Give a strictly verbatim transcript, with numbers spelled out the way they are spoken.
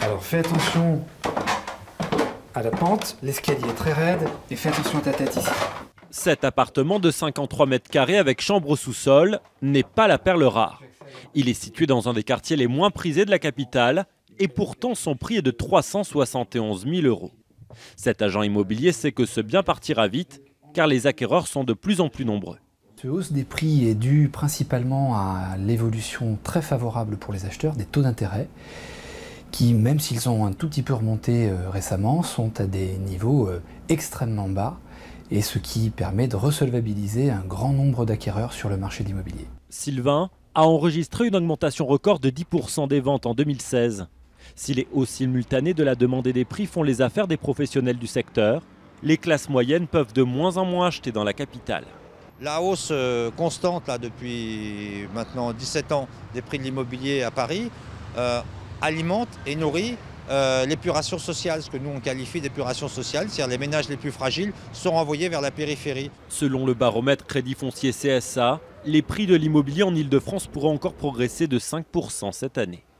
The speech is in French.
Alors fais attention à la pente, l'escalier est très raide et fais attention à ta tête ici. Cet appartement de cinquante-trois mètres carrés avec chambre au sous-sol n'est pas la perle rare. Il est situé dans un des quartiers les moins prisés de la capitale et pourtant son prix est de trois cent soixante et onze mille euros. Cet agent immobilier sait que ce bien partira vite car les acquéreurs sont de plus en plus nombreux. Cette hausse des prix est due principalement à l'évolution très favorable pour les acheteurs des taux d'intérêt qui, même s'ils ont un tout petit peu remonté euh, récemment, sont à des niveaux euh, extrêmement bas et ce qui permet de resolvabiliser un grand nombre d'acquéreurs sur le marché de l'immobilier. Sylvain a enregistré une augmentation record de dix pour cent des ventes en deux mille seize. Si les hausses simultanées de la demande et des prix font les affaires des professionnels du secteur, les classes moyennes peuvent de moins en moins acheter dans la capitale. La hausse euh, constante là, depuis maintenant dix-sept ans des prix de l'immobilier à Paris euh, alimente et nourrit euh, l'épuration sociale, ce que nous on qualifie d'épuration sociale, c'est-à-dire les ménages les plus fragiles sont renvoyés vers la périphérie. Selon le baromètre Crédit Foncier C S A, les prix de l'immobilier en Île-de-France pourraient encore progresser de cinq pour cent cette année.